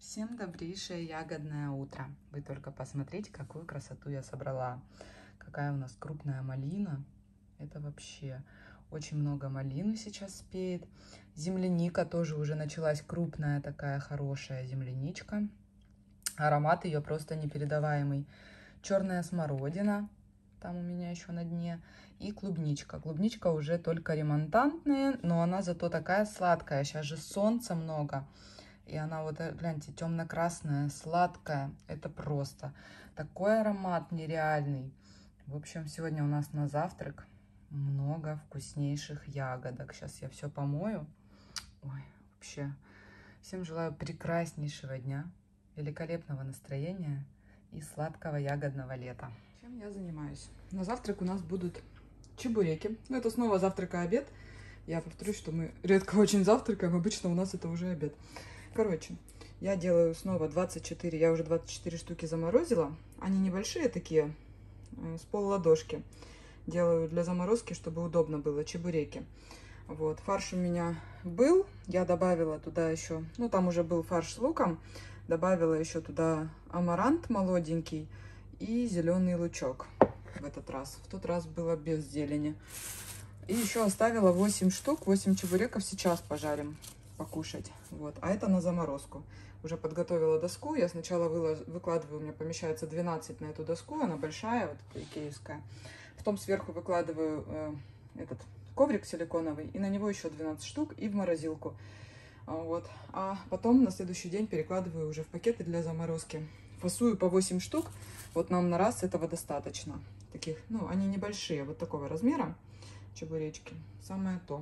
Всем добрейшее ягодное утро. Вы только посмотрите, какую красоту я собрала. Какая у нас крупная малина. Это вообще очень много малины сейчас спеет. Земляника тоже уже началась, крупная такая хорошая земляничка. Аромат ее просто непередаваемый. Черная смородина, там у меня еще на дне. И клубничка. Клубничка уже только ремонтантная, но она зато такая сладкая. Сейчас же солнца много. И она вот, гляньте, темно-красная, сладкая. Это просто такой аромат нереальный. В общем, сегодня у нас на завтрак много вкуснейших ягодок. Сейчас я все помою. Ой, вообще, всем желаю прекраснейшего дня, великолепного настроения и сладкого ягодного лета. Чем я занимаюсь? На завтрак у нас будут чебуреки. Ну, это снова завтрак и обед. Я повторюсь, что мы редко очень завтракаем. Обычно у нас это уже обед. Короче, я делаю снова 24, я уже 24 штуки заморозила. Они небольшие такие, с пол-ладошки. Делаю для заморозки, чтобы удобно было, чебуреки. Вот, фарш у меня был, я добавила туда еще, ну там уже был фарш с луком, добавила еще туда амарант молоденький и зеленый лучок в этот раз. В тот раз было без зелени. И еще оставила 8 штук, 8 чебуреков сейчас пожарим. Покушать. Вот. А это на заморозку. Уже подготовила доску. Я сначала выкладываю, у меня помещается 12 на эту доску. Она большая, вот эта икеевская. Потом сверху выкладываю этот коврик силиконовый. И на него еще 12 штук и в морозилку. Вот. А потом на следующий день перекладываю уже в пакеты для заморозки. Фасую по 8 штук. Вот нам на раз этого достаточно. Таких, ну, они небольшие, вот такого размера чебуречки. Самое то.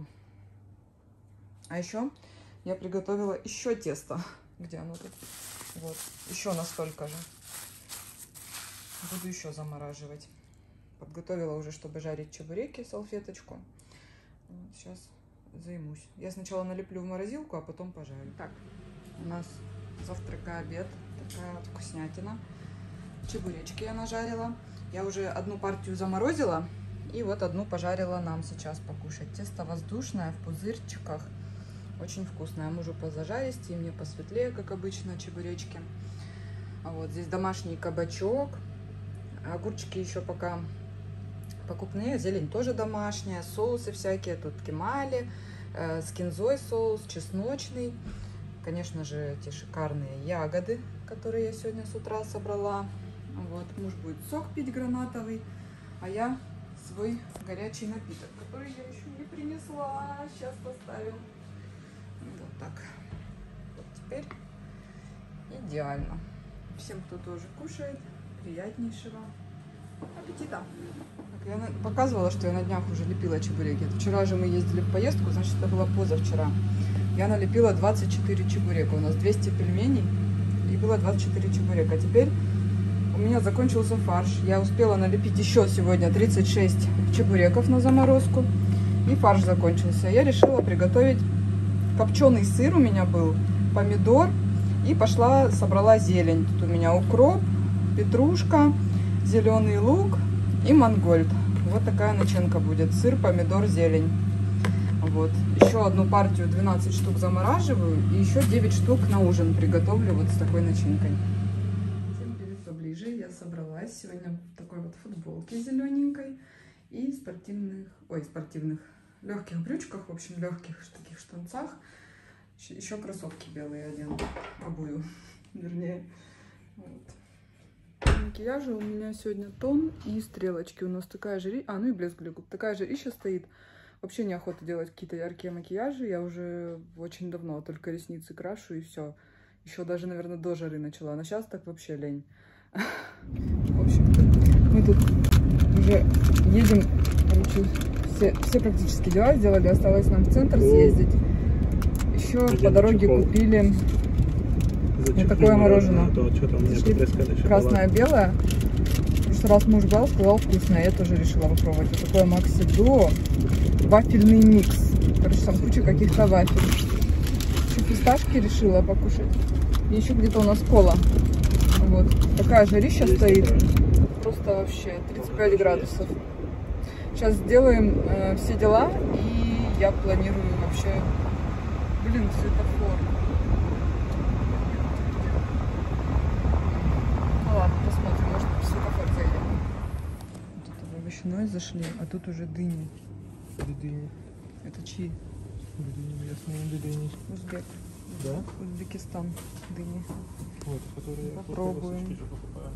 А еще я приготовила еще тесто. Где оно тут? Вот. Еще настолько же. Буду еще замораживать. Подготовила уже, чтобы жарить чебуреки, салфеточку. Вот, сейчас займусь. Я сначала налеплю в морозилку, а потом пожарю. Так, у нас завтрак и обед. Такая вот вкуснятина. Чебуречки я нажарила. Я уже одну партию заморозила. И вот одну пожарила нам сейчас покушать. Тесто воздушное, в пузырчиках. Очень вкусная. Мужу позажаристее, мне посветлее, как обычно, чебуречки. А вот здесь домашний кабачок. Огурчики еще пока покупные. Зелень тоже домашняя. Соусы всякие. Тут кемали, с кинзой соус, чесночный. Конечно же, эти шикарные ягоды, которые я сегодня с утра собрала. Вот. Муж будет сок пить гранатовый. А я свой горячий напиток, который я еще не принесла. Сейчас поставим. Вот так. Вот теперь идеально. Всем, кто тоже кушает, приятнейшего аппетита. Так, я показывала, что я на днях уже лепила чебуреки. Вчера же мы ездили в поездку, значит, это было позавчера. Я налепила 24 чебурека. У нас 200 пельменей и было 24 чебурека. А теперь у меня закончился фарш. Я успела налепить еще сегодня 36 чебуреков на заморозку. И фарш закончился. Я решила приготовить копченый сыр у меня был, помидор. И пошла, собрала зелень. Тут у меня укроп, петрушка, зеленый лук и мангольд. Вот такая начинка будет. Сыр, помидор, зелень. Вот. Еще одну партию 12 штук замораживаю. И еще 9 штук на ужин приготовлю вот с такой начинкой. Поближе я собралась сегодня в такой вот футболке зелененькой и спортивных легких брючках, в общем, легких таких штанцах. Еще кроссовки белые одену, обую, вернее. Вот. Макияжа у меня сегодня тон и стрелочки. У нас такая же, ну и блеск для губ. Такая жарища стоит. Вообще неохота делать какие-то яркие макияжи. Я уже очень давно только ресницы крашу и все. Еще даже, наверное, до жары начала. Но сейчас так вообще лень. В общем-то, мы тут уже едем, короче, все практически дела сделали, осталось нам в центр съездить. Еще по дороге купили вот такое мороженое, красное-белое. В прошлый раз муж брал, сказал вкусное, я тоже решила попробовать. Вот такое Максидо, вафельный микс. Короче, там куча каких-то вафель. Еще фисташки решила покушать. И еще где-то у нас кола. Вот такая жарища стоит, просто вообще 35 градусов. Сейчас сделаем все дела, и я планирую вообще, светофор. домой зашли, а тут уже дыни. Дыни. Это чьи? Дыни, ясные дыни. Узбек. Да? Узбекистан дыни. Вот, которые попробуем. я покупаю.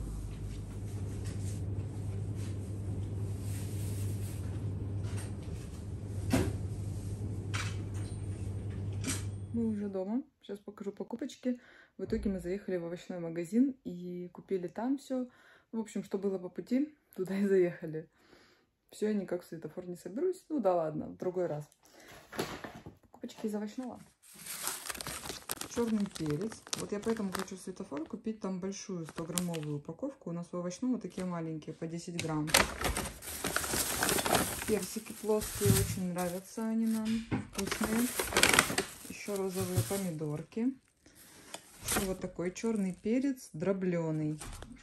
Мы уже дома. Сейчас покажу покупочки. В итоге мы заехали в овощной магазин и купили там все. В общем, что было по пути, туда и заехали. Все, я никак в светофор не соберусь. Ну да ладно, в другой раз. Покупочки из овощного. Черный перец. Вот я поэтому хочу в светофор купить там большую 100-граммовую упаковку. У нас в овощном вот такие маленькие, по 10 грамм. Персики плоские, очень нравятся они нам. Вкусные. Еще розовые помидорки. Еще вот такой черный перец, дробленый.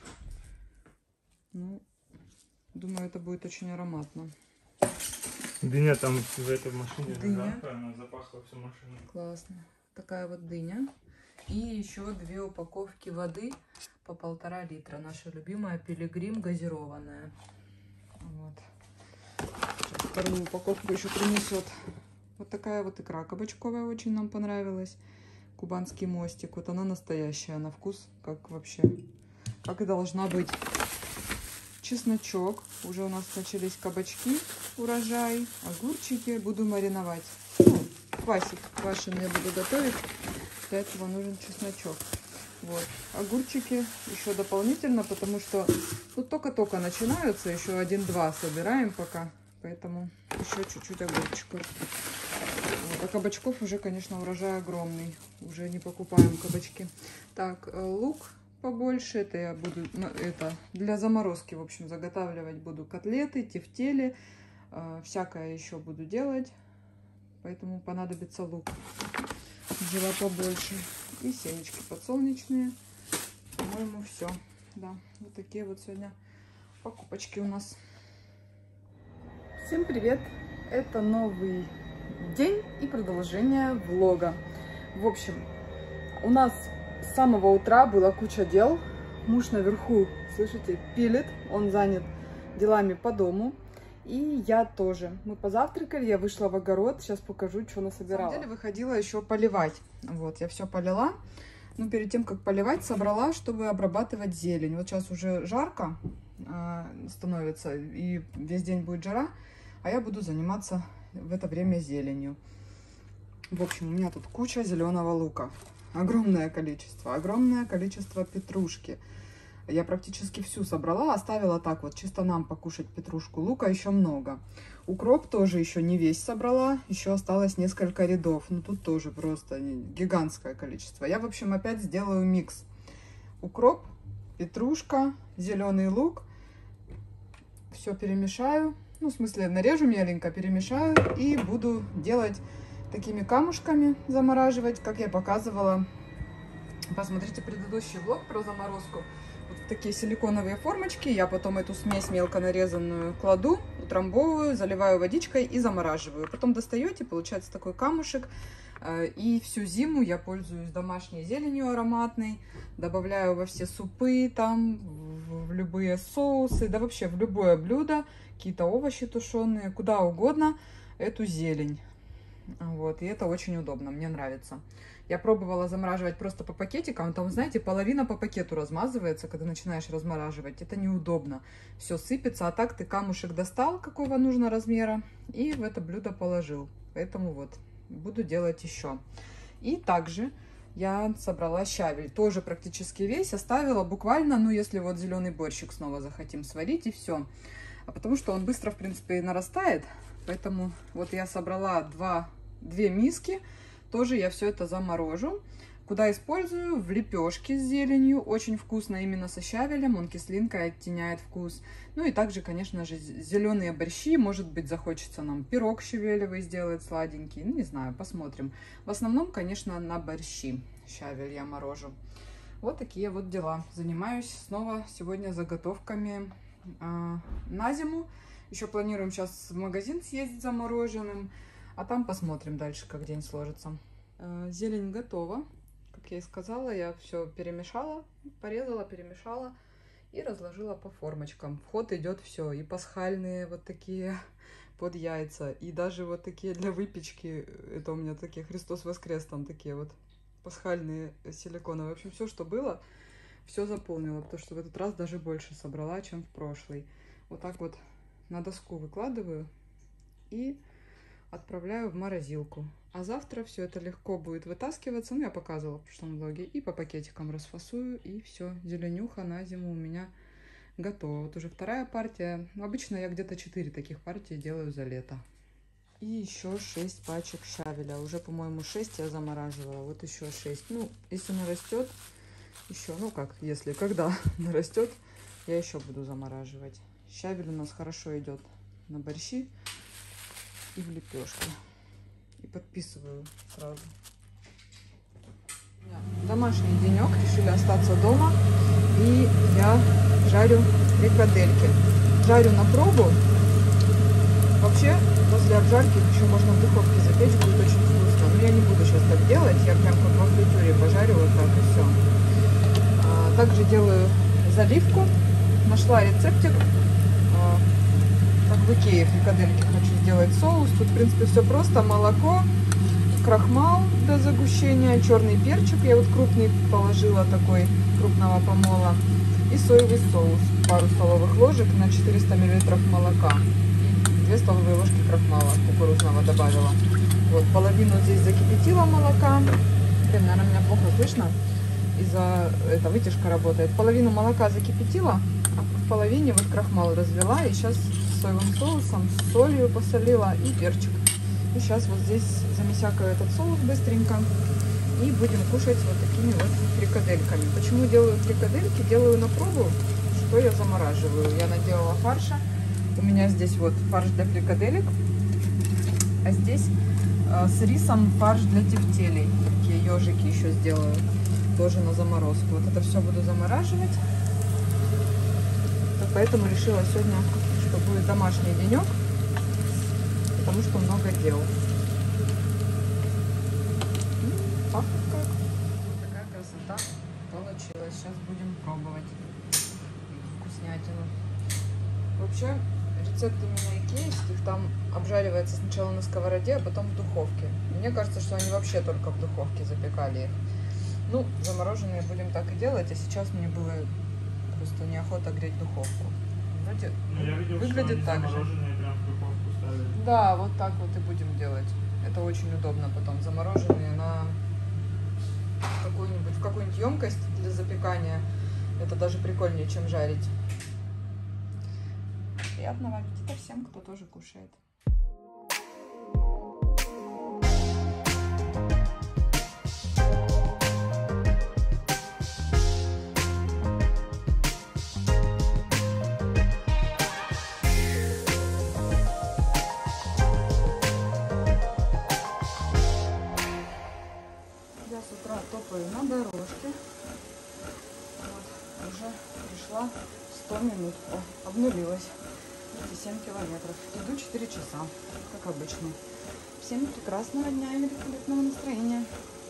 Ну, думаю, это будет очень ароматно. Дыня там в этой машине. Дыня. Она запахла всю машину. Классно. Такая вот дыня. И еще 2 упаковки воды по 1,5 литра. Наша любимая Пилигрим газированная. Вот. Сейчас вторую упаковку еще принесет. Вот такая вот икра кабачковая очень нам понравилась. Кубанский мостик. Вот она настоящая. На вкус как вообще. Как и должна быть. Чесночок. Уже у нас начались кабачки. Урожай. Огурчики. Буду мариновать. Ну, квасик. Квашеный я буду готовить. Для этого нужен чесночок. Вот. Огурчики еще дополнительно, потому что тут только-только начинаются. Еще 1-2 собираем пока. Поэтому еще чуть-чуть огурчиков. Вот. А кабачков уже, конечно, урожай огромный. Уже не покупаем кабачки. Так, лук побольше. Это я буду для заморозки, в общем, заготавливать буду котлеты, тефтели. Всякое еще буду делать. Поэтому понадобится лук. Взяла побольше. И семечки подсолнечные. По-моему, все. Да, вот такие вот сегодня покупочки у нас. Всем привет! Это новый день и продолжение влога. В общем, у нас с самого утра была куча дел. Муж наверху, слышите, пилит. Он занят делами по дому. И я тоже. Мы позавтракали, я вышла в огород. Сейчас покажу, что насобирала. На самом деле выходила еще поливать. Вот, я все полила. Но перед тем, как поливать, собрала, чтобы обрабатывать зелень. Вот сейчас уже жарко становится, и весь день будет жара. А я буду заниматься в это время зеленью. В общем, у меня тут куча зеленого лука. Огромное количество петрушки. Я практически всю собрала, оставила так вот, чисто нам покушать петрушку. Лука еще много. Укроп тоже еще не весь собрала, еще осталось несколько рядов. Ну тут тоже просто гигантское количество. Я, в общем, опять сделаю микс. Укроп, петрушка, зеленый лук. Все перемешаю. Ну, в смысле, нарежу меленько, перемешаю и буду делать такими камушками, замораживать, как я показывала. Посмотрите предыдущий влог про заморозку. Вот такие силиконовые формочки. Я потом эту смесь мелко нарезанную кладу, утрамбовываю, заливаю водичкой и замораживаю. Потом достаете, получается такой камушек. И всю зиму я пользуюсь домашней зеленью ароматной. Добавляю во все супы, там, в любые соусы, да вообще в любое блюдо. Какие-то овощи тушеные, куда угодно эту зелень. Вот, и это очень удобно, мне нравится. Я пробовала замораживать просто по пакетикам, там, знаете, половина по пакету размазывается, когда начинаешь размораживать. Это неудобно, все сыпется, а так ты камушек достал, какого нужно размера, и в это блюдо положил. Поэтому вот, буду делать еще. И также я собрала щавель, тоже практически весь, оставила буквально, ну, если вот зеленый борщик снова захотим сварить, и все. А потому что он быстро, в принципе, и нарастает, поэтому вот я собрала две миски. Тоже я все это заморожу. Куда использую? В лепешки с зеленью. Очень вкусно именно со щавелем. Он кислинкой оттеняет вкус. Ну и также, конечно же, зеленые борщи. Может быть, захочется нам пирог щавелевый сделать сладенький. Ну, не знаю, посмотрим. В основном, конечно, на борщи щавель я морожу. Вот такие вот дела. Занимаюсь снова сегодня заготовками на зиму. Еще планируем сейчас в магазин съездить за мороженым. А там посмотрим дальше, как день сложится. Зелень готова. Как я и сказала, я все перемешала, порезала, перемешала. И разложила по формочкам. В ход идет все. И пасхальные вот такие под яйца. И даже вот такие для выпечки. Это у меня такие Христос воскрес. Там такие вот пасхальные силиконовые. В общем, все, что было, все заполнила. Потому что в этот раз даже больше собрала, чем в прошлый. Вот так вот на доску выкладываю. И отправляю в морозилку. А завтра все это легко будет вытаскиваться. Ну, я показывала в прошлом влоге. И по пакетикам расфасую. И все. Зеленюха на зиму у меня готова. Вот уже вторая партия. Обычно я где-то 4 таких партии делаю за лето. И еще 6 пачек щавеля. Уже, по-моему, 6 я замораживала. Вот еще 6. Ну, если нарастет, еще, ну как, если, когда нарастет, я еще буду замораживать. Щавель у нас хорошо идет на борщи и в лепешки. И подписываю сразу. Домашний денек, решили остаться дома. И я жарю фрикадельки. Жарю на пробу. Вообще, после обжарки еще можно в духовке запечь, будет очень вкусно. Но я не буду сейчас так делать. Я прям как во фритюре пожарю вот так и все. Также делаю заливку. Нашла рецептик. Как в Икее фрикадельки хочу сделать соус. Тут, в принципе, все просто. Молоко, крахмал для загущения, черный перчик. Я вот крупный положила, такой крупного помола. И соевый соус. Пару столовых ложек на 400 мл молока. И 2 столовые ложки крахмала кукурузного добавила. Вот, половину здесь закипятила молока. Блин, наверное, меня плохо слышно. Из-за этого вытяжка работает. Половину молока закипятила. В половине вот крахмал развела. И сейчас соевым соусом, с солью посолила и перчик. И сейчас вот здесь замесякаю этот соус быстренько. И будем кушать вот такими вот фрикадельками. Почему делаю фрикадельки? Делаю на пробу, что я замораживаю. Я наделала фарша. У меня здесь вот фарш для фрикаделек. А здесь с рисом фарш для тефтелей. Такие ежики еще сделаю. Тоже на заморозку. Вот это все буду замораживать. Поэтому решила сегодня, что будет домашний денек, потому что много дел. Пахнет как. Вот такая красота получилась. Сейчас будем пробовать вкуснятину. Вообще, рецепты именно икеевских, там обжаривается сначала на сковороде, а потом в духовке. Мне кажется, что они вообще только в духовке запекали их. Ну, замороженные будем так и делать, а сейчас мне было просто неохота греть духовку. Вроде выглядит так же. Прям в духовку ставили. Да, вот так вот и будем делать. Это очень удобно потом. Замороженные на в какую-нибудь емкость для запекания. Это даже прикольнее, чем жарить. Приятного аппетита всем, кто тоже кушает. С утра топаю на дорожке. Вот, уже пришла 100 минут. О, обнулилась. 7 километров. Иду 4 часа, как обычно. Всем прекрасного дня и великолепного настроения.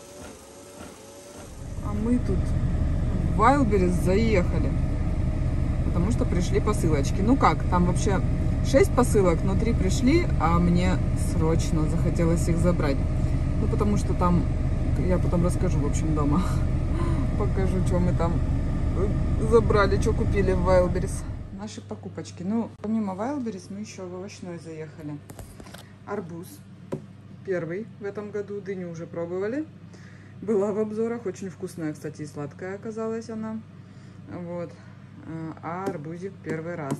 А мы тут в Wildberries заехали, потому что пришли посылочки. Ну как, там вообще 6 посылок, но 3 пришли, а мне срочно захотелось их забрать. Ну потому что там... Я потом расскажу, в общем, дома. Покажу, что мы там забрали, что купили в Wildberries. Наши покупочки. Ну, помимо Wildberries мы еще в овощной заехали. Арбуз. Первый в этом году. Дыню уже пробовали. Была в обзорах. Очень вкусная, кстати, и сладкая оказалась она. Вот. А арбузик первый раз.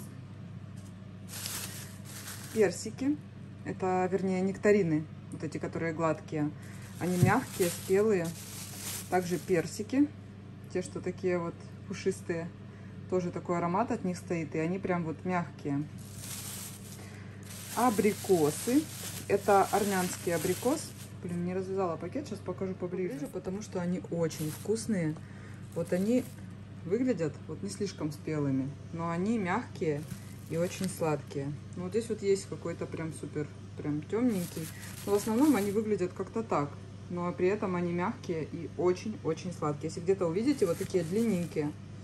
Персики. Это, вернее, нектарины. Вот эти, которые гладкие. Они мягкие, спелые. Также персики. Те, что такие вот пушистые. Тоже такой аромат от них стоит. И они прям вот мягкие. Абрикосы. Это армянский абрикос. Блин, не развязала пакет. Сейчас покажу поближе. Потому что они очень вкусные. Вот они выглядят вот не слишком спелыми. Но они мягкие и очень сладкие. Ну, вот здесь вот есть какой-то прям супер, прям темненький. Но в основном они выглядят как-то так. Но при этом они мягкие и очень-очень сладкие. Если где-то увидите вот такие длинненькие,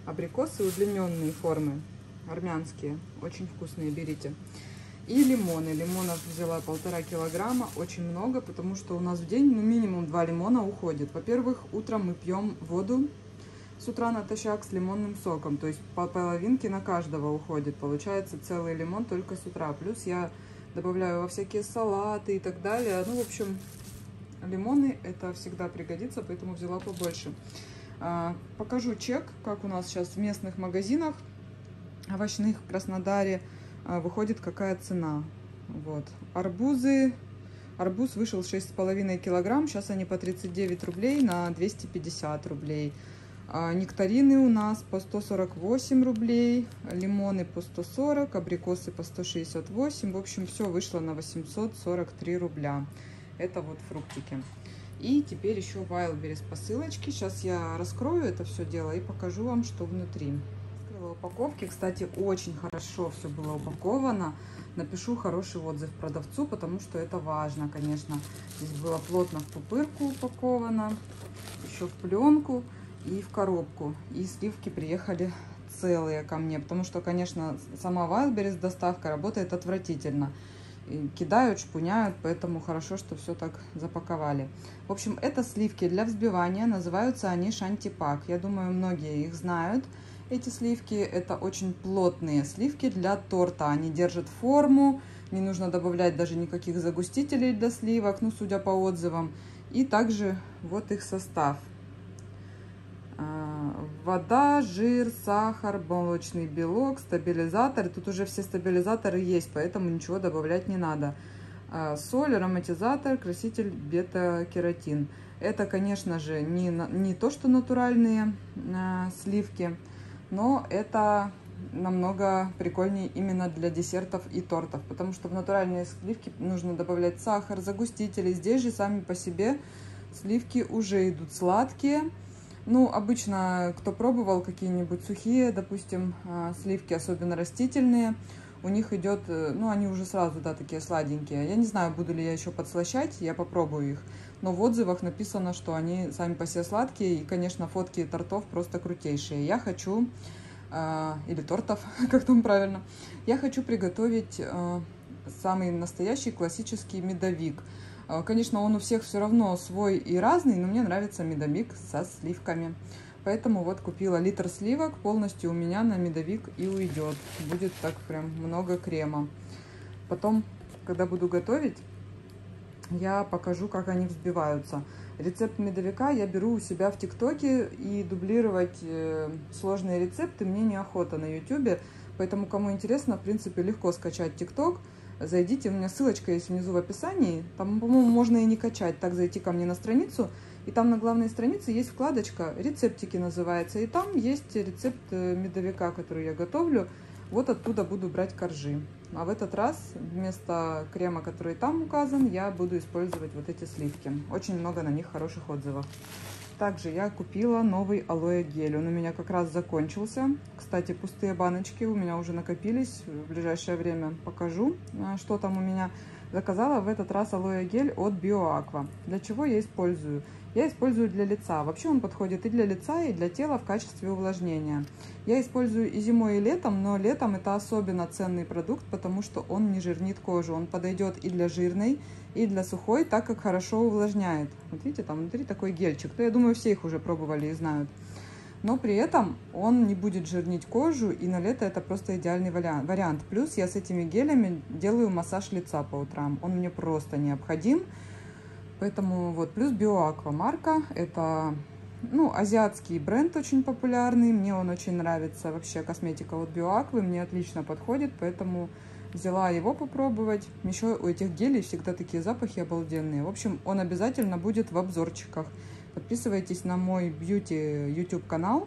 Абрикосы удлиненные формы, армянские, очень вкусные, берите. И лимоны. Лимонов взяла 1,5 килограмма, очень много, потому что у нас в день минимум 2 лимона уходит. Во-первых, утром мы пьем воду с утра натощак с лимонным соком, то есть по половинке на каждого уходит. Получается целый лимон только с утра. Плюс я добавляю во всякие салаты и так далее. Ну, в общем, лимоны это всегда пригодится, поэтому взяла побольше. Покажу чек, как у нас сейчас в местных магазинах овощных в Краснодаре выходит какая цена. Вот. Арбузы. Арбуз вышел 6,5 килограмм. Сейчас они по 39 рублей на 250 рублей. Нектарины у нас по 148 рублей. Лимоны по 140. Абрикосы по 168. В общем, все вышло на 843 рубля. Это вот фруктики. И теперь еще Wildberries посылочки. Сейчас я раскрою это все дело и покажу вам, что внутри. Упаковки, кстати, очень хорошо все было упаковано. Напишу хороший отзыв продавцу, потому что это важно, конечно. Здесь было плотно в пупырку упаковано, еще в пленку и в коробку. И сливки приехали целые ко мне, потому что, конечно, сама Wildberries доставка работает отвратительно. И кидают, шпуняют, поэтому хорошо, что все так запаковали. В общем, это сливки для взбивания, называются они шантипак. Я думаю, многие их знают. Эти сливки это очень плотные сливки для торта. Они держат форму, не нужно добавлять даже никаких загустителей для сливок, ну, судя по отзывам. И также вот их состав. Вода, жир, сахар, молочный белок, стабилизатор. Тут уже все стабилизаторы есть, поэтому ничего добавлять не надо. Соль, ароматизатор, краситель, бета-кератин. Это, конечно же, не то, что натуральные сливки, но это намного прикольнее именно для десертов и тортов, потому что в натуральные сливки нужно добавлять сахар, загустители. Здесь же сами по себе сливки уже идут сладкие. Ну, обычно, кто пробовал какие-нибудь сухие, допустим, сливки, особенно растительные, у них идет, ну, они уже сразу, да, такие сладенькие. Я не знаю, буду ли я еще подслащать, я попробую их. Но в отзывах написано, что они сами по себе сладкие, и, конечно, фотки тортов просто крутейшие. Я хочу, или тортов, как там правильно, я хочу приготовить самый настоящий классический медовик. Конечно, он у всех все равно свой и разный, но мне нравится медовик со сливками. Поэтому вот купила литр сливок, полностью у меня на медовик и уйдет. Будет так прям много крема. Потом, когда буду готовить, я покажу, как они взбиваются. Рецепт медовика я беру у себя в ТикТоке, и дублировать сложные рецепты мне неохота на ютубе. Поэтому, кому интересно, в принципе, легко скачать ТикТок. Зайдите, у меня ссылочка есть внизу в описании. Там, по-моему, можно и не качать. Так, зайти ко мне на страницу. И там на главной странице есть вкладочка «Рецептики» называется. И там есть рецепт медовика, который я готовлю. Вот оттуда буду брать коржи. А в этот раз вместо крема, который там указан, я буду использовать вот эти сливки. Очень много на них хороших отзывов. Также я купила новый алоэ гель. Он у меня как раз закончился. Кстати, пустые баночки у меня уже накопились. В ближайшее время покажу, что там у меня. Заказала в этот раз алоэ гель от BioAqua. Для чего я использую? Я использую для лица. Вообще он подходит и для лица, и для тела в качестве увлажнения. Я использую и зимой, и летом, но летом это особенно ценный продукт, потому что он не жирнит кожу. Он подойдет и для жирной, и для сухой, так как хорошо увлажняет. Вот видите, там внутри такой гельчик. То я думаю, все их уже пробовали и знают. Но при этом он не будет жирнить кожу, и на лето это просто идеальный вариант. Плюс я с этими гелями делаю массаж лица по утрам. Он мне просто необходим. Поэтому вот, плюс BioAqua марка, это, ну, азиатский бренд очень популярный, мне он очень нравится, вообще косметика от BioAqua мне отлично подходит, поэтому взяла его попробовать. Еще у этих гелей всегда такие запахи обалденные. В общем, он обязательно будет в обзорчиках. Подписывайтесь на мой бьюти YouTube канал,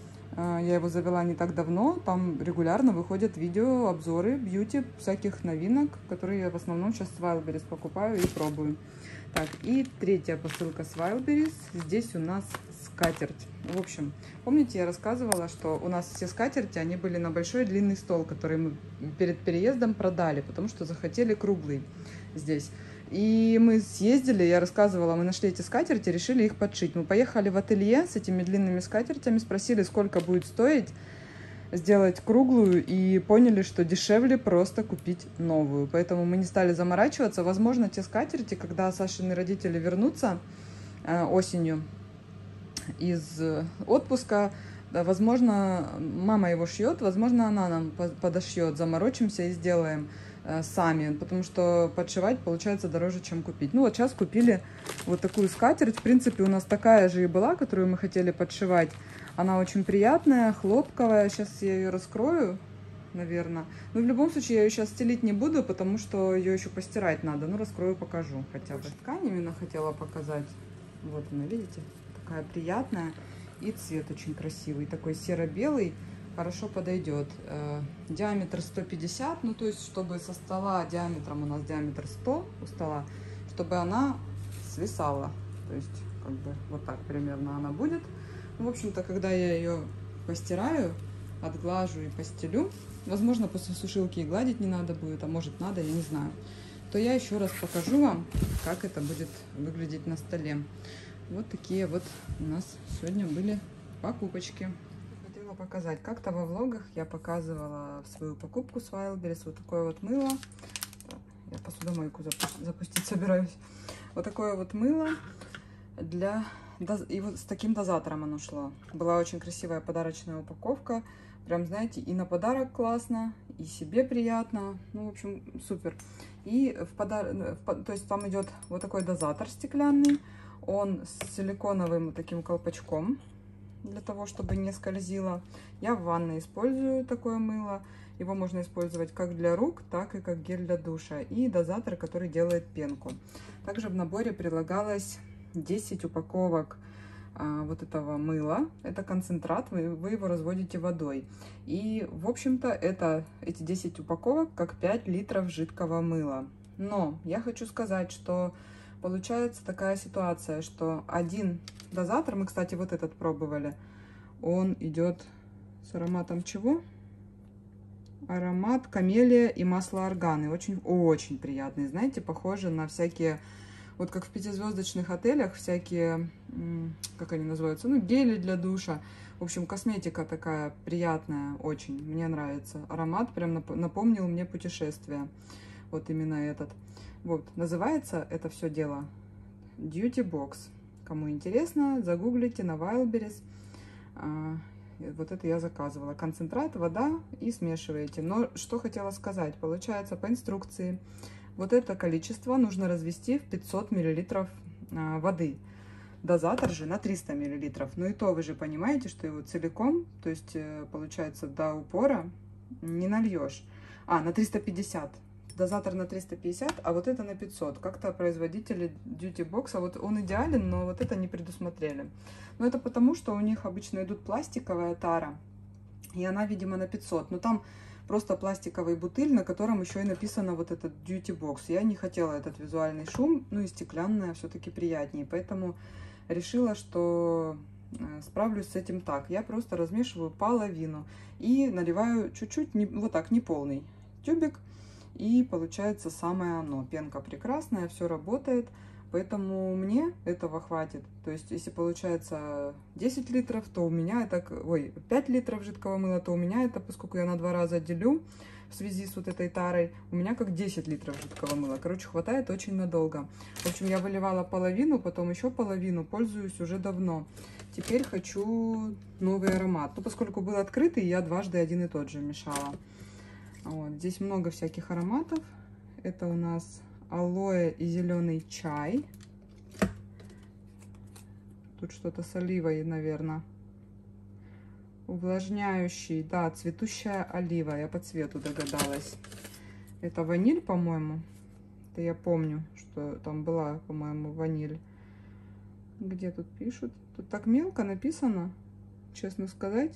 я его завела не так давно, там регулярно выходят видео, обзоры бьюти, всяких новинок, которые я в основном сейчас с Wildberries покупаю и пробую. Так, и третья посылка с Wildberries. Здесь у нас скатерть. В общем, помните, я рассказывала, что у нас все скатерти, они были на большой длинный стол, который мы перед переездом продали, потому что захотели круглый здесь. И мы съездили, я рассказывала, мы нашли эти скатерти, решили их подшить. Мы поехали в ателье с этими длинными скатертями, спросили, сколько будет стоить сделать круглую, и поняли, что дешевле просто купить новую. Поэтому мы не стали заморачиваться. Возможно, те скатерти, когда Сашины родители вернутся осенью из отпуска, да, возможно, мама его шьет, возможно, она нам подошьет, заморочимся и сделаем сами, потому что подшивать получается дороже, чем купить. Ну вот сейчас купили вот такую скатерть, в принципе, у нас такая же и была, которую мы хотели подшивать. Она очень приятная, хлопковая, сейчас я ее раскрою, наверное. Но в любом случае я ее сейчас стелить не буду, потому что ее еще постирать надо. Ну, раскрою, покажу хотя бы. Ткань именно хотела показать. Вот она, видите? Такая приятная. И цвет очень красивый, такой серо-белый, хорошо подойдет. Диаметр 150, ну то есть, чтобы со стола диаметром, у нас диаметр 100 у стола, чтобы она свисала. То есть, как бы вот так примерно она будет. Ну, в общем-то, когда я ее постираю, отглажу и постелю, возможно, после сушилки и гладить не надо будет, а может надо, я не знаю, то я еще раз покажу вам, как это будет выглядеть на столе. Вот такие вот у нас сегодня были покупочки. Хотела показать, как-то во влогах я показывала свою покупку с Wildberries. Вот такое вот мыло. Я посудомойку запустить собираюсь. Вот такое вот мыло для... И вот с таким дозатором оно шло. Была очень красивая подарочная упаковка. Прям, знаете, и на подарок классно, и себе приятно. Ну, в общем, супер. И то есть там идет вот такой дозатор стеклянный. Он с силиконовым таким колпачком, для того, чтобы не скользило. Я в ванной использую такое мыло. Его можно использовать как для рук, так и как гель для душа. И дозатор, который делает пенку. Также в наборе прилагалось 10 упаковок вот этого мыла. Это концентрат, вы его разводите водой. И, в общем-то, эти 10 упаковок как 5 литров жидкого мыла. Но я хочу сказать, что получается такая ситуация, что один дозатор, мы, кстати, вот этот пробовали, он идет с ароматом чего? Аромат камелия и масло органы. Очень приятный, знаете, похоже на всякие, вот как в 5-звездочных отелях, всякие, как они называются, ну, гели для душа. В общем, косметика такая приятная, очень, мне нравится. Аромат прям напомнил мне путешествие, вот именно этот. Вот, называется это все дело Duty Box. Кому интересно, загуглите на Wildberries. Вот это я заказывала. Концентрат, вода и смешиваете. Но что хотела сказать. Получается, по инструкции, вот это количество нужно развести в 500 мл воды. Дозатор же на 300 мл. Ну и то вы же понимаете, что его целиком, то есть получается до упора, не нальешь. На 350. Дозатор на 350, а вот это на 500. Как-то производители Duty Box, вот он идеален, но вот это не предусмотрели. Но это потому, что у них обычно идут пластиковая тара, и она, видимо, на 500. Но там просто пластиковый бутыль, на котором еще и написано вот этот Duty Box. Я не хотела этот визуальный шум, ну и стеклянная все-таки приятнее. Поэтому решила, что справлюсь с этим так. Я просто размешиваю половину и наливаю чуть-чуть, вот так, не полный тюбик. И получается самое оно. Пенка прекрасная, все работает. Поэтому мне этого хватит. То есть, если получается 10 литров, то у меня это... 5 литров жидкого мыла, то у меня это, поскольку я на 2 раза делю в связи с вот этой тарой, у меня как 10 литров жидкого мыла. Короче, хватает очень надолго. В общем, я выливала половину, потом еще половину. Пользуюсь уже давно. Теперь хочу новый аромат. Ну, поскольку был открытый, я дважды один и тот же мешала. Вот, здесь много всяких ароматов. Это у нас алоэ и зеленый чай. Тут что-то с оливой, наверное. Увлажняющий, да, цветущая олива. Я по цвету догадалась. Это ваниль, по-моему. Это я помню, что там была, по-моему, ваниль. Где тут пишут? Тут так мелко написано, честно сказать.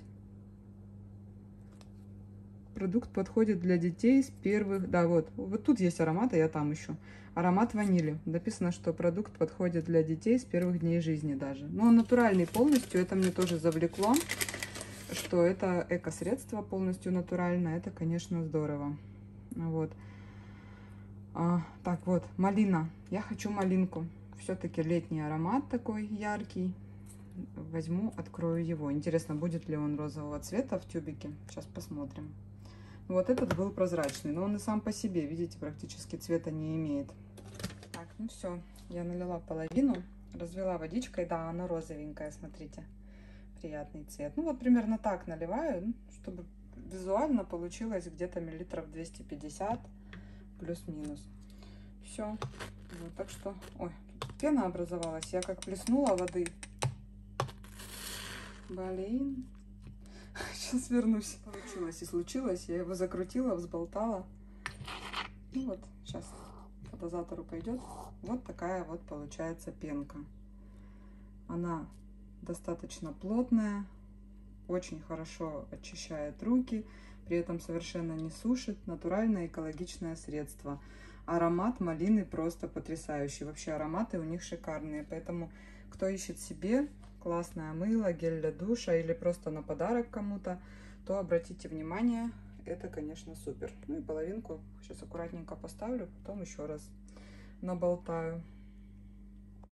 Продукт подходит для детей с первых... Да, вот тут есть аромат, а я там ищу. Аромат ванили. Написано, что продукт подходит для детей с первых дней жизни даже. Но он натуральный полностью. Это мне тоже завлекло, что это эко-средство полностью натуральное. Это, конечно, здорово. Вот. Так, вот, малина. Я хочу малинку. Все-таки летний аромат такой яркий. Возьму, открою его. Интересно, будет ли он розового цвета в тюбике. Сейчас посмотрим. Вот этот был прозрачный, но он и сам по себе, видите, практически цвета не имеет. Так, ну все, я налила половину, развела водичкой. Да, она розовенькая, смотрите, приятный цвет. Ну вот примерно так наливаю, чтобы визуально получилось где-то миллилитров 250 плюс-минус. Все. Вот, так что, ой, тут пена образовалась. Я как плеснула воды. Блин. Сейчас вернусь. Получилось и случилось. Я его закрутила, взболтала. И вот сейчас по дозатору пойдет. Вот такая вот получается пенка. Она достаточно плотная, очень хорошо очищает руки, при этом совершенно не сушит. Натуральное экологичное средство. Аромат малины просто потрясающий. Вообще ароматы у них шикарные. Поэтому кто ищет себе классное мыло, гель для душа или просто на подарок кому-то, то обратите внимание, это, конечно, супер. Ну и половинку сейчас аккуратненько поставлю, потом еще раз наболтаю.